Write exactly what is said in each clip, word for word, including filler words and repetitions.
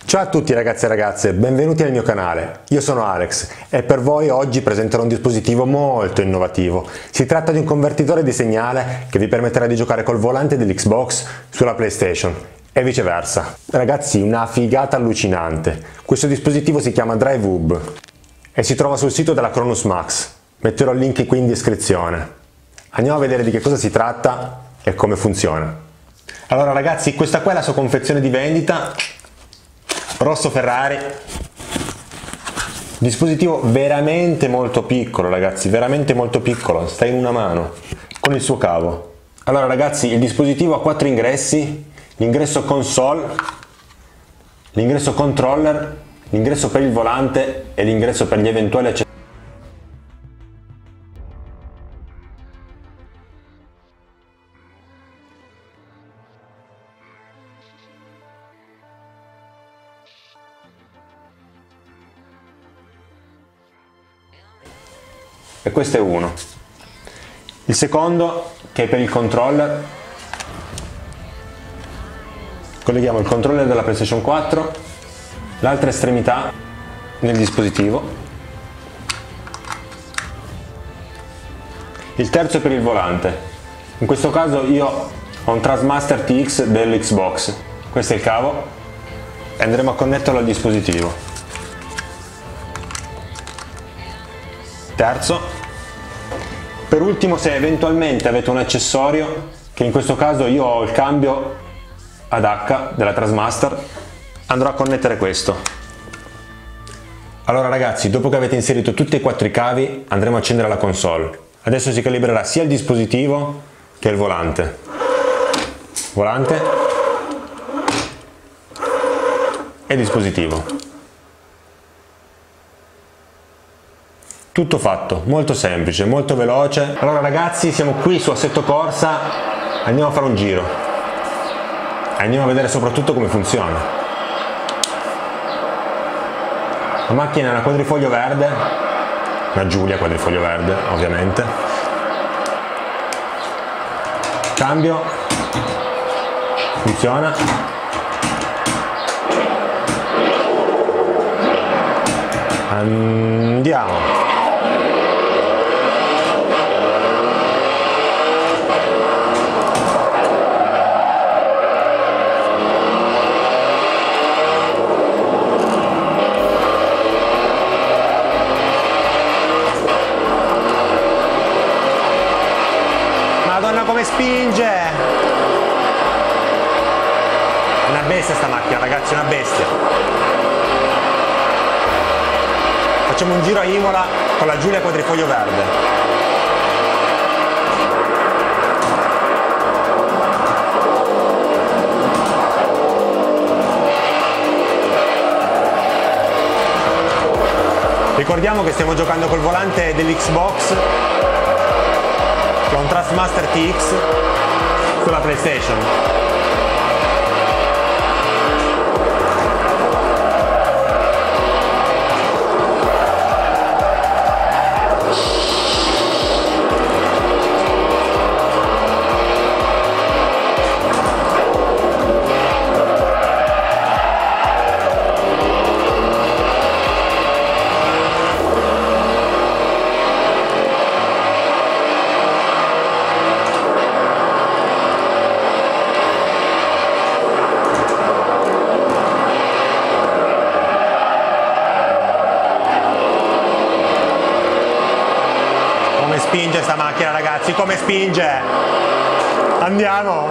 Ciao a tutti ragazzi e ragazze, benvenuti nel mio canale. Io sono Alex e per voi oggi presenterò un dispositivo molto innovativo. Si tratta di un convertitore di segnale che vi permetterà di giocare col volante dell'Xbox sulla PlayStation e viceversa. Ragazzi, una figata allucinante. Questo dispositivo si chiama DriveHub e si trova sul sito della Cronus Max. Metterò il link qui in descrizione. Andiamo a vedere di che cosa si tratta e come funziona. Allora ragazzi, questa qua è la sua confezione di vendita. Rosso Ferrari, dispositivo veramente molto piccolo ragazzi, veramente molto piccolo, sta in una mano, con il suo cavo. Allora ragazzi, il dispositivo ha quattro ingressi, l'ingresso console, l'ingresso controller, l'ingresso per il volante e l'ingresso per gli eventuali accessori. E questo è uno. Il secondo, che è per il controller, colleghiamo il controller della PlayStation quattro, l'altra estremità nel dispositivo. Il terzo è per il volante. In questo caso io ho un Trasmaster T X dell'Xbox. Questo è il cavo e andremo a connetterlo al dispositivo. Terzo, per ultimo, se eventualmente avete un accessorio, che in questo caso io ho il cambio ad H della Trasmaster, andrò a connettere questo. Allora ragazzi, dopo che avete inserito tutti e quattro i cavi, andremo a accendere la console. Adesso si calibrerà sia il dispositivo che il volante. Volante e dispositivo. Tutto fatto, molto semplice, molto veloce. Allora ragazzi, siamo qui su Assetto Corsa, andiamo a fare un giro e andiamo a vedere soprattutto come funziona. La macchina è una quadrifoglio verde, una Giulia quadrifoglio verde ovviamente. Cambio, funziona. Andiamo. Madonna come spinge! Una bestia sta macchina ragazzi, una bestia! Facciamo un giro a Imola con la Giulia quadrifoglio verde. Ricordiamo che stiamo giocando col volante dell'Xbox, che è un Trasmaster T X sulla PlayStation. Spinge sta macchina ragazzi, come spinge! Andiamo!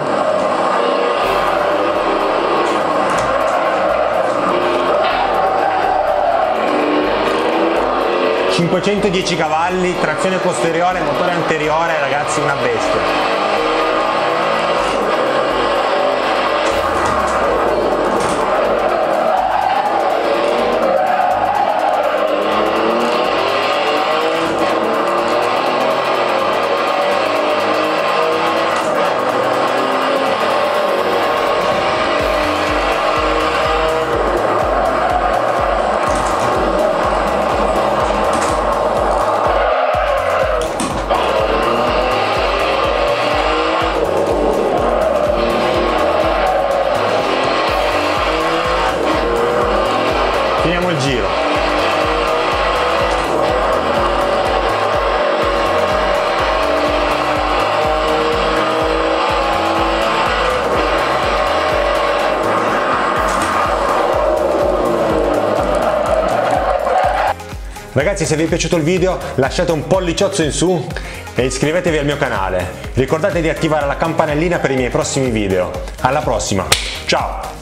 cinquecentodieci cavalli, trazione posteriore, motore anteriore, ragazzi, una bestia! Finiamo il giro. Ragazzi, se vi è piaciuto il video lasciate un polliciozzo in su e iscrivetevi al mio canale. Ricordate di attivare la campanellina per i miei prossimi video. Alla prossima, ciao!